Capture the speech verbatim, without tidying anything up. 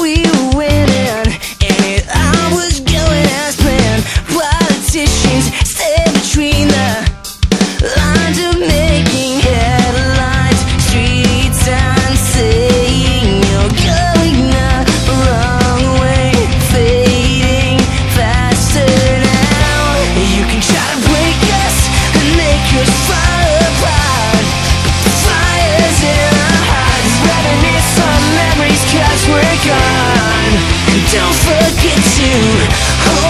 we were winning, and it all was going as planned. Politicians stand between the lines of making headlines. Street signs saying you're going the wrong way, fading faster now. You can try to break us and make us fall apart, but the fire's in our hearts, reminisce some memories 'cause we're gone. And don't forget to hold